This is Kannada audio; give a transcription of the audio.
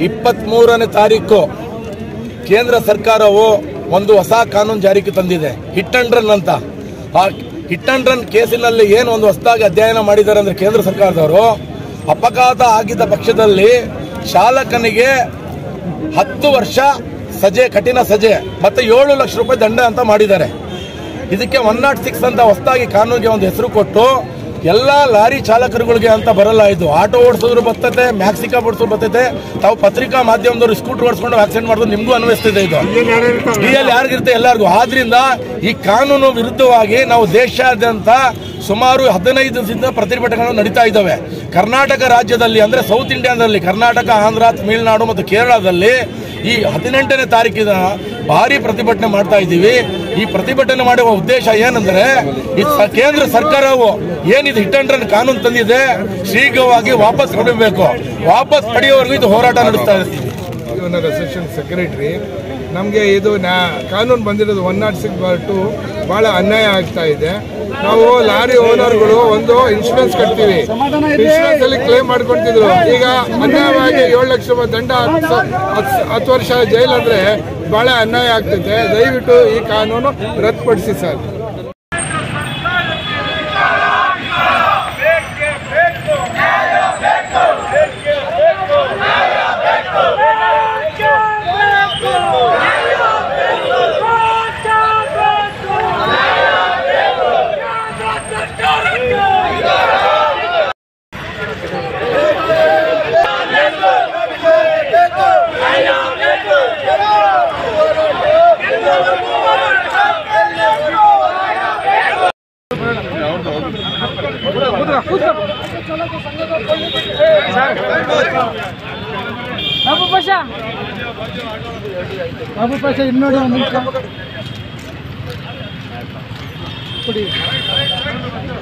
23ನೇ ತಾರೀಕು ಕೇಂದ್ರ ಸರ್ಕಾರವು ಒಂದು ಹೊಸ ಕಾನೂನು ಜಾರಿಗೆ ತಂದಿದೆ, ಹಿಟ್ ಅಂಡ್ ರನ್ ಅಂತ. ಆ ಹಿಟ್ ಅಂಡ್ ರನ್ ಕೇಸಿನಲ್ಲಿ ಏನು ಒಂದು ಹೊಸದಾಗಿ ಅಧ್ಯಯನ ಮಾಡಿದ್ದಾರೆ ಅಂದ್ರೆ ಕೇಂದ್ರ ಸರ್ಕಾರದವರು, ಅಪಘಾತ ಆಗಿದ್ದ ಪಕ್ಷದಲ್ಲಿ ಚಾಲಕನಿಗೆ 10 ವರ್ಷ ಸಜೆ, ಕಠಿಣ ಸಜೆ ಮತ್ತೆ 7 ಲಕ್ಷ ರೂಪಾಯಿ ದಂಡ ಅಂತ ಮಾಡಿದ್ದಾರೆ. ಇದಕ್ಕೆ 106 ಅಂತ ಹೊಸದಾಗಿ ಕಾನೂನಿಗೆ ಒಂದು ಹೆಸರು ಕೊಟ್ಟು ಎಲ್ಲ ಲಾರಿ ಚಾಲಕರುಗಳಿಗೆ ಅಂತ ಬರಲ್ಲ. ಇದು ಆಟೋ ಓಡಿಸೋದ್ರು ಬರ್ತೈತೆ, ಮ್ಯಾಕ್ಸಿಕಾ ಓಡಿಸೋರು ಬರ್ತೈತೆ, ತಾವು ಪತ್ರಿಕಾ ಮಾಧ್ಯಮದವರು ಸ್ಕೂಟರ್ ಓಡಿಸ್ಕೊಂಡು ಆಕ್ಸಿಡೆಂಟ್ ಮಾಡೋದು ನಿಮಗೂ ಅನ್ವಯಿಸ್ತಿದೆ. ಇದು ಡಿಎಲ್ ಯಾರಿಗಿರುತ್ತೆ ಎಲ್ಲರಿಗೂ. ಆದ್ರಿಂದ ಈ ಕಾನೂನು ವಿರುದ್ಧವಾಗಿ ನಾವು ದೇಶಾದ್ಯಂತ ಸುಮಾರು 15 ದಿನದಿಂದ ಪ್ರತಿಭಟನೆಗಳು ನಡೀತಾ ಇದ್ದಾವೆ. ಕರ್ನಾಟಕ ರಾಜ್ಯದಲ್ಲಿ ಅಂದ್ರೆ ಸೌತ್ ಇಂಡಿಯಾದಲ್ಲಿ ಕರ್ನಾಟಕ, ಆಂಧ್ರ, ತಮಿಳುನಾಡು ಮತ್ತು ಕೇರಳದಲ್ಲಿ ಈ 18ನೇ ತಾರೀಕಿನ ಭಾರಿ ಪ್ರತಿಭಟನೆ ಮಾಡ್ತಾ ಇದ್ದೀವಿ. ಈ ಪ್ರತಿಭಟನೆ ಮಾಡುವ ಉದ್ದೇಶ ಏನಂದ್ರೆ, ಈ ಕೇಂದ್ರ ಸರ್ಕಾರವು ಏನಿದು ಹಿಟ್ ಅಂಡ್ ರನ್ ಕಾನೂನು ತಂದಿದೆ ಶೀಘ್ರವಾಗಿ ವಾಪಸ್ ಪಡೆಯಬೇಕು. ವಾಪಸ್ ಪಡೆಯುವವರೆಗೂ ಇದು ಹೋರಾಟ ನಡೆಸ್ತಾ ಇದ್ದೀವಿ. ಅಸೋಸಿಯೇಷನ್ ಸೆಕ್ರೆಟರಿ, ನಮಗೆ ಇದು ಕಾನೂನು ಬಂದಿರೋದು 106/2 ಬಹಳ ಅನ್ಯಾಯ ಆಗ್ತಾ ಇದೆ. ನಾವು ಲಾರಿ ಓನರ್ಗಳು ಒಂದು ಇನ್ಶೂರೆನ್ಸ್ ಕಟ್ತೀವಿ, ಇನ್ಶೂರೆನ್ಸ್ ಅಲ್ಲಿ ಕ್ಲೇಮ್ ಮಾಡ್ಕೊಳ್ತಿದ್ರು. ಈಗ ಅನ್ಯಾಯವಾಗಿ 7 ಲಕ್ಷ ರೂಪಾಯಿ ದಂಡ, 10 ವರ್ಷ ಜೈಲ್ ಅಂದ್ರೆ ಬಹಳ ಅನ್ಯಾಯ ಆಗ್ತೈತೆ. ದಯವಿಟ್ಟು ಈ ಕಾನೂನು ರದ್ದುಪಡಿಸಿ ಸರ್. ಬಾಬು ಪಾಷಾ ಇಲ್ಲಿ ನೋಡಿ ಒಂದು ನಿಮಿಷ ಕೊಡಿ.